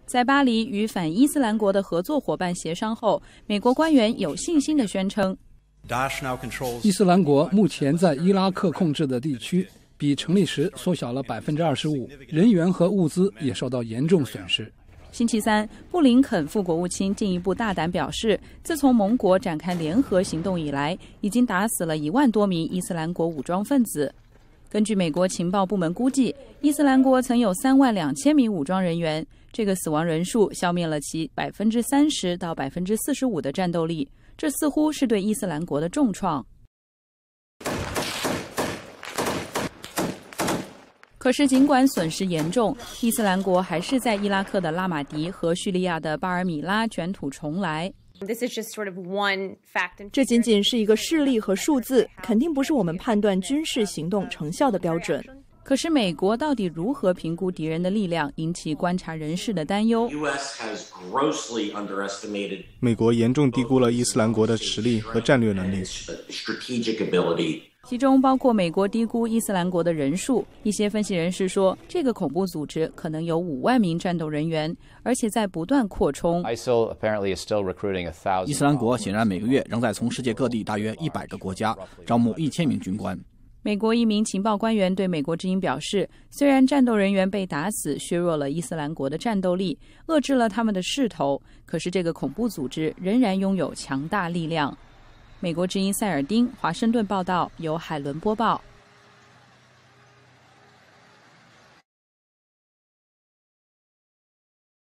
在巴黎与反伊斯兰国的合作伙伴协商后，美国官员有信心地宣称， 伊斯兰国目前在伊拉克控制的地区比成立时缩小了25%，人员和物资也受到严重损失。 星期三，布林肯副国务卿进一步大胆表示，自从盟国展开联合行动以来，已经打死了1万多名伊斯兰国武装分子。根据美国情报部门估计，伊斯兰国曾有32000名武装人员，这个死亡人数消灭了其30%到45%的战斗力，这似乎是对伊斯兰国的重创。可是，尽管损失严重，伊斯兰国还是在伊拉克的拉马迪和叙利亚的巴尔米拉卷土重来。 这仅仅是一个事例和数字，肯定不是我们判断军事行动成效的标准。 可是，美国到底如何评估敌人的力量，引起观察人士的担忧。 美国严重低估了伊斯兰国的实力和战略能力。 其中包括美国低估伊斯兰国的人数。一些分析人士说，这个恐怖组织可能有5万名战斗人员，而且在不断扩充。 伊斯兰国显然每个月仍在从世界各地大约100个国家招募1000名军官。 美国一名情报官员对美国之音表示，虽然战斗人员被打死，削弱了伊斯兰国的战斗力，遏制了他们的势头，可是这个恐怖组织仍然拥有强大力量。美国之音塞尔丁华盛顿报道，由海伦播报。